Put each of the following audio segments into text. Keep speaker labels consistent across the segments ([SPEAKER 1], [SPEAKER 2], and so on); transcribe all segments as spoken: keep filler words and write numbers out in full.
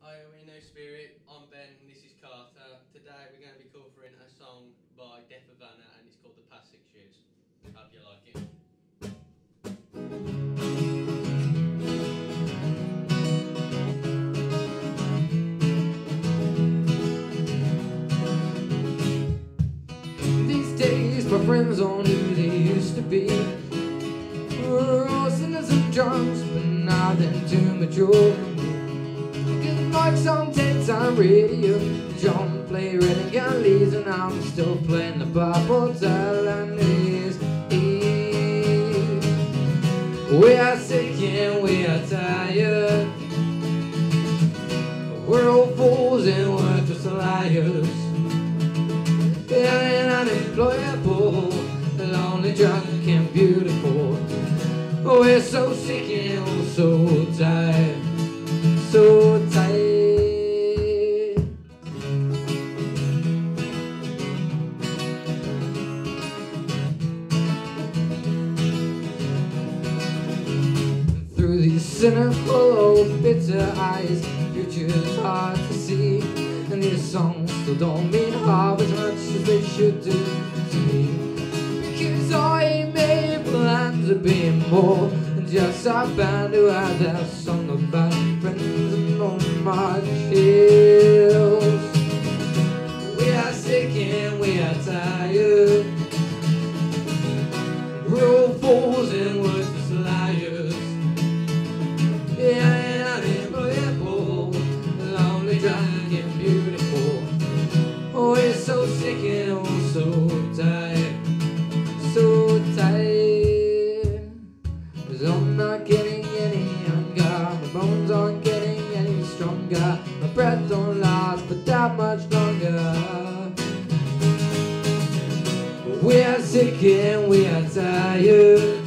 [SPEAKER 1] Hi, we know Spirit. I'm Ben, and this is Carter. Today we're going to be covering a song by Deaf Havana, and it's called The Past Six Years. Hope you like it.
[SPEAKER 2] These days my friends aren't who they used to be. We're all sinners and drunks, but now they're too mature for me. Good mics on daytime radio, John play red and gun leaves, and I'm still playing the Bob Hotel and Ease. We are sick and we are tired. We're all fools and worthless liars. And unemployable, lonely, drunk and beautiful. We're so sick and so tired, so tired. Through these cynical, bitter eyes, future's hard to see, and these songs still don't mean half as much as they should do to me. Because I made plans of being more than just a band who had their song about friends and on my chills. We are sick and we are tired. We're all fools and worthless liars. Yeah, and unemployable, lonely, drunk and beautiful. Oh, we're so sick and oh so tired, so tired. 'Cause I'm not getting any younger, my bones aren't getting any stronger, my breath don't last but that much longer. We are sick and we are tired.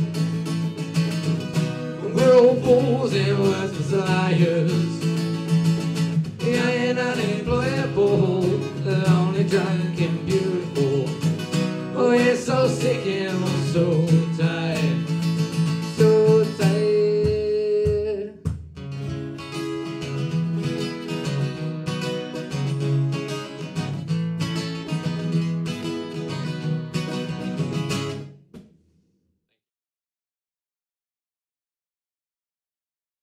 [SPEAKER 2] We're all fools and worthless liars. Yeah, and unemployable, lonely, drunk and beautiful. Oh, we're so sick and